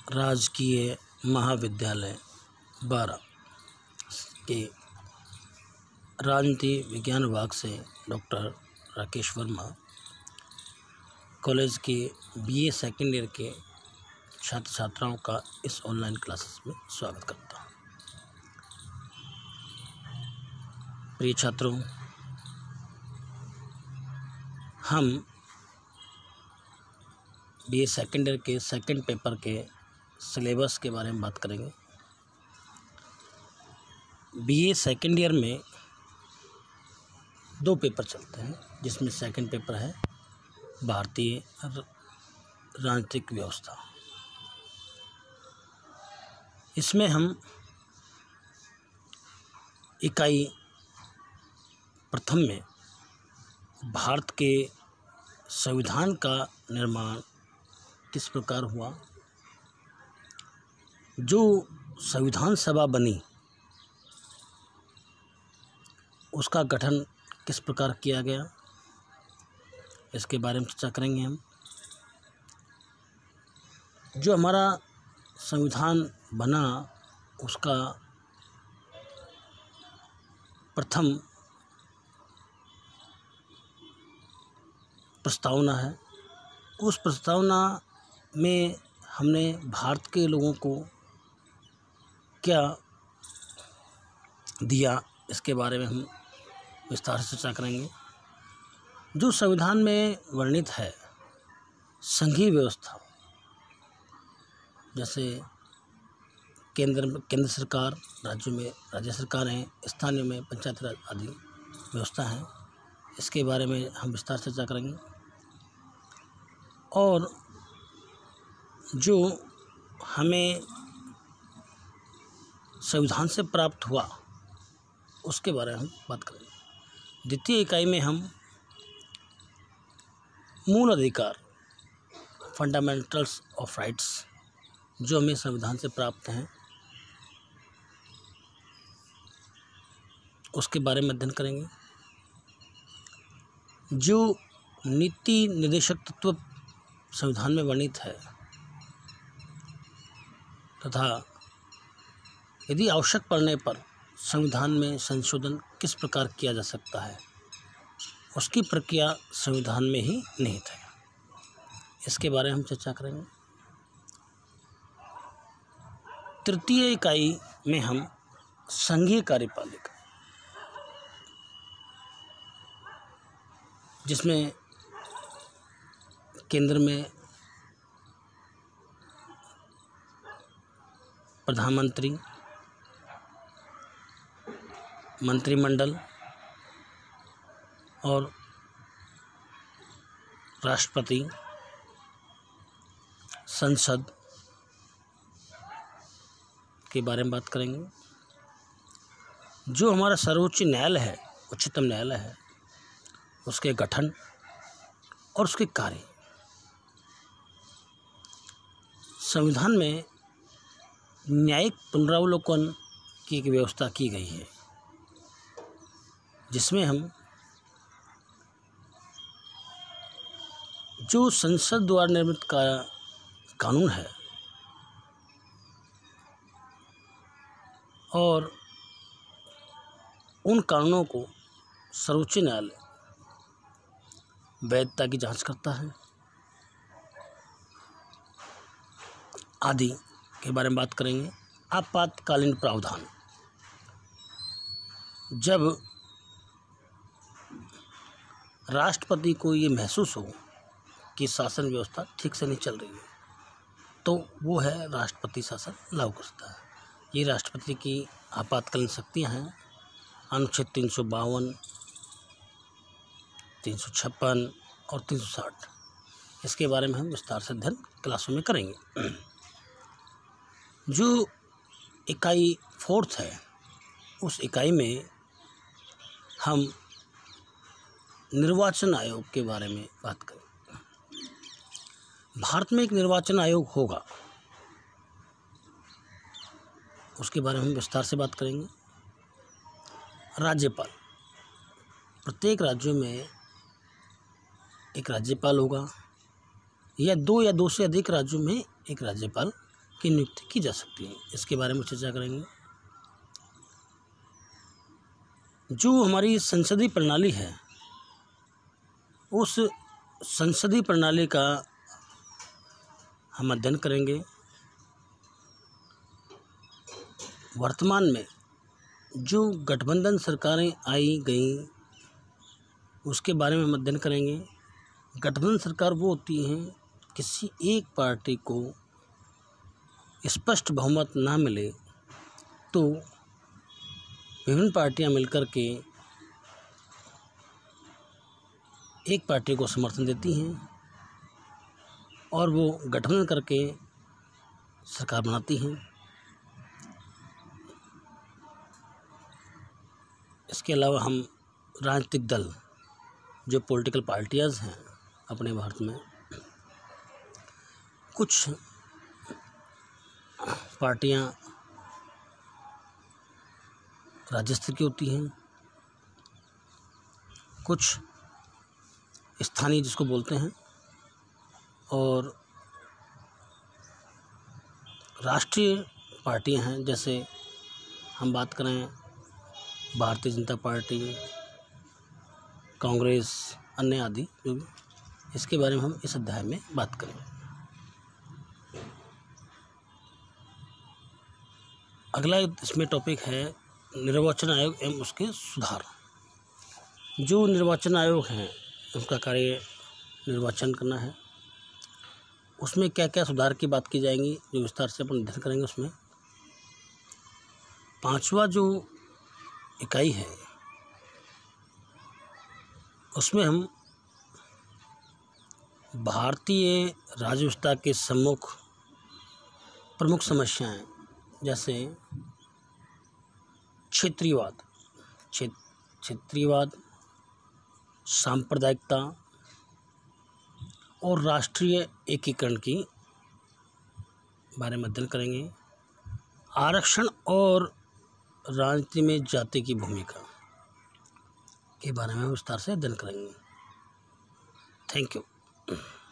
राजकीय महाविद्यालय बारा के राजनीति विज्ञान विभाग से डॉक्टर राकेश वर्मा कॉलेज के बीए सेकेंड ईयर के छात्र छात्राओं का इस ऑनलाइन क्लासेस में स्वागत करता हूँ। प्रिय छात्रों, हम बीए सेकेंड ईयर के सेकंड पेपर के सिलेबस के बारे में बात करेंगे। बीए सेकेंड ईयर में 2 पेपर चलते हैं, जिसमें सेकंड पेपर है भारतीय राजनीतिक व्यवस्था। इसमें हम इकाई प्रथम में भारत के संविधान का निर्माण किस प्रकार हुआ, जो संविधान सभा बनी उसका गठन किस प्रकार किया गया, इसके बारे में चर्चा करेंगे हम। जो हमारा संविधान बना उसका प्रथम प्रस्तावना है। उस प्रस्तावना में हमने भारत के लोगों को क्या दिया, इसके बारे में हम विस्तार से चर्चा करेंगे। जो संविधान में वर्णित है संघीय व्यवस्था, जैसे केंद्र सरकार, राज्यों में राज्य सरकारें, स्थानीय में पंचायत राज आदि व्यवस्था है, इसके बारे में हम विस्तार से चर्चा करेंगे। और जो हमें संविधान से प्राप्त हुआ उसके बारे में हम बात करेंगे। द्वितीय इकाई में हम मूल अधिकार, फंडामेंटल्स ऑफ राइट्स, जो हमें संविधान से प्राप्त हैं उसके बारे में अध्ययन करेंगे। जो नीति निर्देशक तत्व संविधान में वर्णित है तथा यदि आवश्यक पड़ने पर संविधान में संशोधन किस प्रकार किया जा सकता है, उसकी प्रक्रिया संविधान में ही निहित है, इसके बारे में हम चर्चा करेंगे। तृतीय इकाई में हम संघीय कार्यपालिका, जिसमें केंद्र में प्रधानमंत्री, मंत्रिमंडल और राष्ट्रपति, संसद के बारे में बात करेंगे। जो हमारा सर्वोच्च न्यायालय है, उच्चतम न्यायालय है, उसके गठन और उसके कार्य। संविधान में न्यायिक पुनरावलोकन की एक व्यवस्था की गई है, जिसमें हम जो संसद द्वारा निर्मित कानून है और उन कानूनों को सर्वोच्च न्यायालय वैधता की जांच करता है आदि के बारे में बात करेंगे। आपातकालीन प्रावधान, जब राष्ट्रपति को ये महसूस हो कि शासन व्यवस्था ठीक से नहीं चल रही है, तो वो है राष्ट्रपति शासन लागू करता है। ये राष्ट्रपति की आपातकालीन शक्तियाँ हैं। अनुच्छेद 352, 356 और 360, इसके बारे में हम विस्तार से अध्ययन क्लासों में करेंगे। जो इकाई 4th है, उस इकाई में हम निर्वाचन आयोग के बारे में बात करें। भारत में एक निर्वाचन आयोग होगा, उसके बारे में हम विस्तार से बात करेंगे। राज्यपाल, प्रत्येक राज्यों में एक राज्यपाल होगा, या 2 से अधिक राज्यों में एक राज्यपाल की नियुक्ति की जा सकती है, इसके बारे में चर्चा करेंगे। जो हमारी संसदीय प्रणाली है, उस संसदीय प्रणाली का हम अध्ययन करेंगे। वर्तमान में जो गठबंधन सरकारें आई गई उसके बारे में हम अध्ययन करेंगे। गठबंधन सरकार वो होती हैं, किसी एक पार्टी को स्पष्ट बहुमत ना मिले तो विभिन्न पार्टियां मिलकर के एक पार्टी को समर्थन देती हैं और वो गठबंधन करके सरकार बनाती हैं। इसके अलावा हम राजनीतिक दल, जो पॉलिटिकल पार्टियाज़ हैं अपने भारत में, कुछ पार्टियां राज्य स्तर की होती हैं, कुछ स्थानीय जिसको बोलते हैं, और राष्ट्रीय पार्टियां हैं। जैसे हम बात करें भारतीय जनता पार्टी, कांग्रेस, अन्य आदि जो भी, इसके बारे में हम इस अध्याय में बात करेंगे। अगला इसमें टॉपिक है निर्वाचन आयोग एवं उसके सुधार। जो निर्वाचन आयोग हैं उनका कार्य निर्वाचन करना है, उसमें क्या क्या सुधार की बात की जाएंगी, जो विस्तार से अपन अध्ययन करेंगे। उसमें 5वां जो इकाई है उसमें हम भारतीय राज्य व्यवस्था के प्रमुख समस्याएं, जैसे क्षेत्रीयवाद, सांप्रदायिकता और राष्ट्रीय एकीकरण की बारे में अध्ययन करेंगे। आरक्षण और राजनीति में जाति की भूमिका के बारे में विस्तार से अध्ययन करेंगे। Thank you.